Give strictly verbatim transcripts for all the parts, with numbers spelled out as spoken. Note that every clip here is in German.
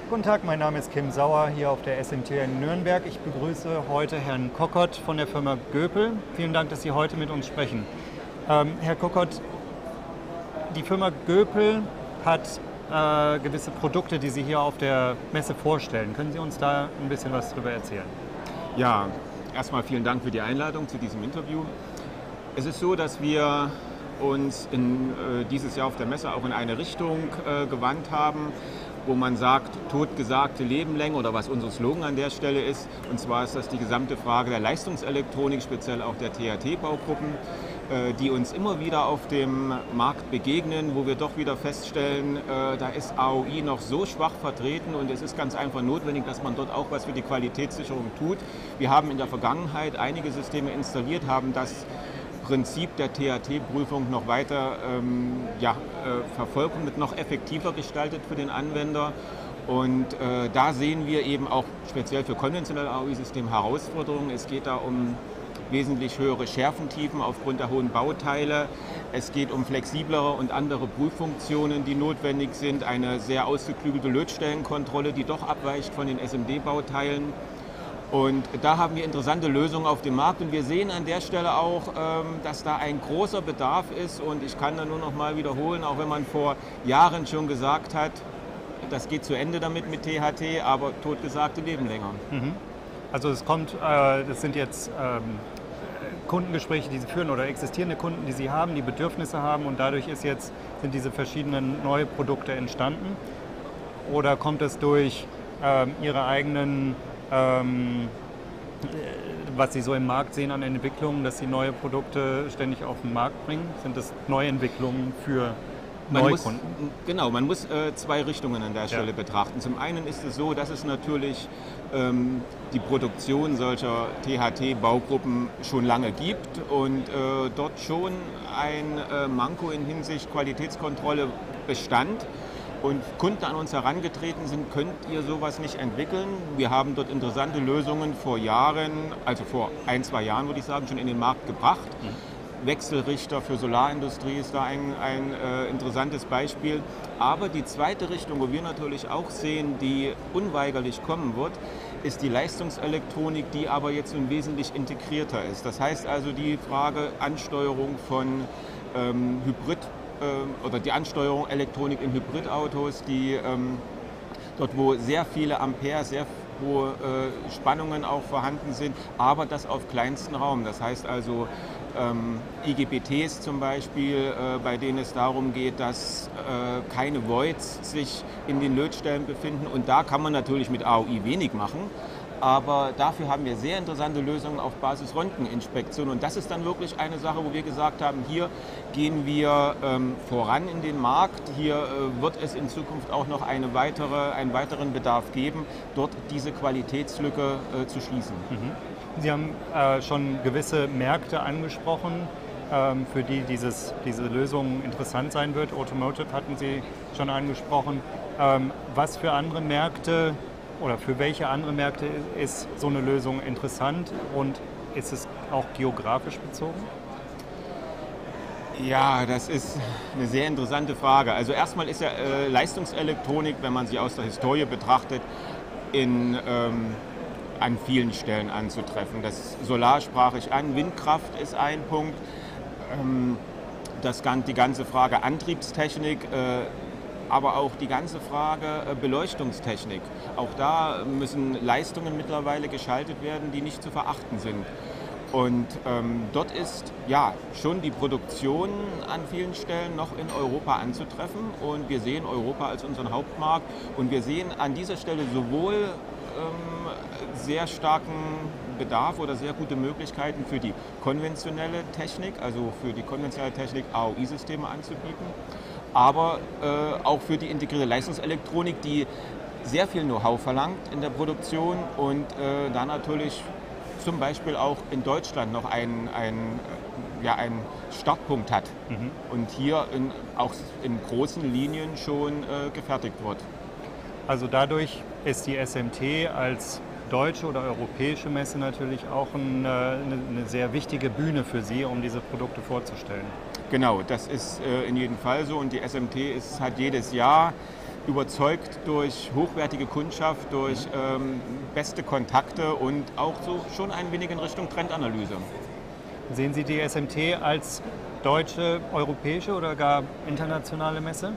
Guten Tag, mein Name ist Kim Sauer hier auf der S M T in Nürnberg. Ich begrüße heute Herrn Kockott von der Firma Göpel. Vielen Dank, dass Sie heute mit uns sprechen. Ähm, Herr Kockott, die Firma Göpel hat äh, gewisse Produkte, die Sie hier auf der Messe vorstellen. Können Sie uns da ein bisschen was darüber erzählen? Ja, erstmal vielen Dank für die Einladung zu diesem Interview. Es ist so, dass wir uns in, äh, dieses Jahr auf der Messe auch in eine Richtung äh, gewandt haben, wo man sagt, totgesagte Lebenlänge oder was unser Slogan an der Stelle ist. Und zwar ist das die gesamte Frage der Leistungselektronik, speziell auch der T H T-Baugruppen, äh, die uns immer wieder auf dem Markt begegnen, wo wir doch wieder feststellen, äh, da ist A O I noch so schwach vertreten und es ist ganz einfach notwendig, dass man dort auch was für die Qualitätssicherung tut. Wir haben in der Vergangenheit einige Systeme installiert, haben das Prinzip der T H T-Prüfung noch weiter ähm, ja, äh, verfolgt und noch effektiver gestaltet für den Anwender. Und äh, da sehen wir eben auch speziell für konventionelle A O I-Systeme Herausforderungen. Es geht da um wesentlich höhere Schärfentiefen aufgrund der hohen Bauteile. Es geht um flexiblere und andere Prüffunktionen, die notwendig sind. Eine sehr ausgeklügelte Lötstellenkontrolle, die doch abweicht von den S M D-Bauteilen. Und da haben wir interessante Lösungen auf dem Markt und wir sehen an der Stelle auch, dass da ein großer Bedarf ist und ich kann da nur noch mal wiederholen, auch wenn man vor Jahren schon gesagt hat, das geht zu Ende damit mit T H T, aber totgesagte leben länger. Mhm. Also es kommt, äh, das sind jetzt ähm, Kundengespräche, die Sie führen oder existierende Kunden, die Sie haben, die Bedürfnisse haben und dadurch ist jetzt, sind diese verschiedenen neue Produkte entstanden? Oder kommt es durch ähm, Ihre eigenen Ähm, was Sie so im Markt sehen an Entwicklungen, dass Sie neue Produkte ständig auf den Markt bringen? Sind das Neuentwicklungen für man Neukunden? Muss, genau, man muss äh, zwei Richtungen an der Stelle ja. betrachten. Zum einen ist es so, dass es natürlich ähm, die Produktion solcher T H T-Baugruppen schon lange gibt und äh, dort schon ein äh, Manko in Hinsicht Qualitätskontrolle bestand. Und Kunden an uns herangetreten sind, könnt ihr sowas nicht entwickeln? Wir haben dort interessante Lösungen vor Jahren, also vor ein, zwei Jahren würde ich sagen, schon in den Markt gebracht. Mhm. Wechselrichter für Solarindustrie ist da ein, ein äh, interessantes Beispiel. Aber die zweite Richtung, wo wir natürlich auch sehen, die unweigerlich kommen wird, ist die Leistungselektronik, die aber jetzt nun wesentlich integrierter ist. Das heißt also die Frage Ansteuerung von ähm, Hybrid- oder die Ansteuerung Elektronik in Hybridautos, die ähm, dort wo sehr viele Ampere, sehr hohe äh, Spannungen auch vorhanden sind, aber das auf kleinsten Raum. Das heißt also ähm, I G B Ts zum Beispiel, äh, bei denen es darum geht, dass äh, keine Voids sich in den Lötstellen befinden und da kann man natürlich mit A O I wenig machen. Aber dafür haben wir sehr interessante Lösungen auf Basis Röntgeninspektion. Und das ist dann wirklich eine Sache, wo wir gesagt haben, hier gehen wir ähm, voran in den Markt. Hier äh, wird es in Zukunft auch noch eine weitere, einen weiteren Bedarf geben, dort diese Qualitätslücke äh, zu schließen. Mhm. Sie haben äh, schon gewisse Märkte angesprochen, ähm, für die dieses, diese Lösung interessant sein wird. Automotive hatten Sie schon angesprochen. Ähm, was für andere Märkte oder für welche andere Märkte ist so eine Lösung interessant und ist es auch geografisch bezogen? Ja, das ist eine sehr interessante Frage. Also erstmal ist ja äh, Leistungselektronik, wenn man sie aus der Historie betrachtet, in, ähm, an vielen Stellen anzutreffen. Das Solar sprach ich an, Windkraft ist ein Punkt, ähm, das, die ganze Frage Antriebstechnik, äh, aber auch die ganze Frage Beleuchtungstechnik. Auch da müssen Leistungen mittlerweile geschaltet werden, die nicht zu verachten sind. Und ähm, dort ist ja schon die Produktion an vielen Stellen noch in Europa anzutreffen. Und wir sehen Europa als unseren Hauptmarkt. Und wir sehen an dieser Stelle sowohl ähm, sehr starken Bedarf oder sehr gute Möglichkeiten für die konventionelle Technik, also für die konventionelle Technik A O I-Systeme anzubieten, aber äh, auch für die integrierte Leistungselektronik, die sehr viel Know-how verlangt in der Produktion und äh, da natürlich zum Beispiel auch in Deutschland noch einen, einen, ja, einen Startpunkt hat mhm. und hier in, auch in großen Linien schon äh, gefertigt wird. Also dadurch ist die S M T als deutsche oder europäische Messe natürlich auch eine, eine sehr wichtige Bühne für Sie, um diese Produkte vorzustellen. Genau, das ist äh, in jedem Fall so und die S M T ist, hat jedes Jahr überzeugt durch hochwertige Kundschaft, durch ähm, beste Kontakte und auch so schon ein wenig in Richtung Trendanalyse. Sehen Sie die S M T als deutsche, europäische oder gar internationale Messe?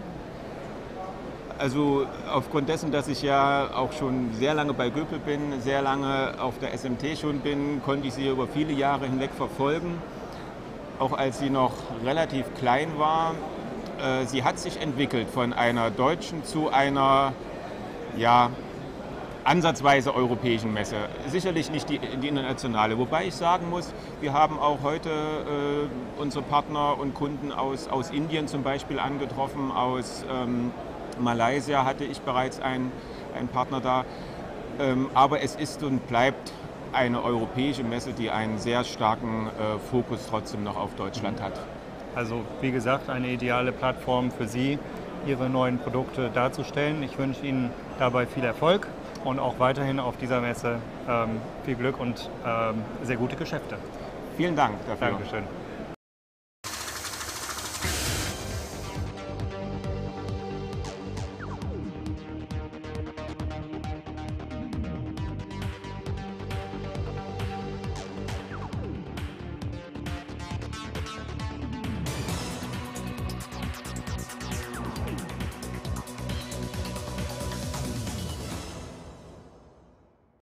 Also aufgrund dessen, dass ich ja auch schon sehr lange bei Göpel bin, sehr lange auf der S M T schon bin, konnte ich sie über viele Jahre hinweg verfolgen, auch als sie noch relativ klein war. Sie hat sich entwickelt von einer deutschen zu einer, ja, ansatzweise europäischen Messe. Sicherlich nicht die, die internationale. Wobei ich sagen muss, wir haben auch heute äh, unsere Partner und Kunden aus, aus Indien zum Beispiel angetroffen, aus ähm, Malaysia hatte ich bereits einen, einen Partner da. Ähm, aber es ist und bleibt eine europäische Messe, die einen sehr starken äh, Fokus trotzdem noch auf Deutschland hat. Also wie gesagt, eine ideale Plattform für Sie, Ihre neuen Produkte darzustellen. Ich wünsche Ihnen dabei viel Erfolg und auch weiterhin auf dieser Messe ähm, viel Glück und ähm, sehr gute Geschäfte. Vielen Dank dafür. Dankeschön.